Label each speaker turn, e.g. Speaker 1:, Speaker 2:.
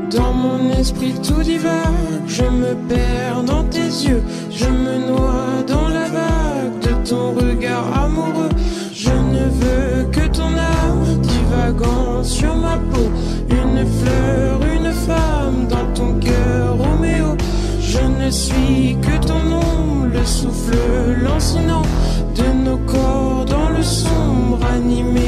Speaker 1: Dans mon esprit tout divague, je me perds dans tes yeux, je me noie dans la vague de ton regard amoureux. Je ne veux que ton âme divagant sur ma peau, une fleur, une femme dans ton cœur, Roméo. Je ne suis que ton ombre, le souffle lancinant de nos corps dans le sombre animé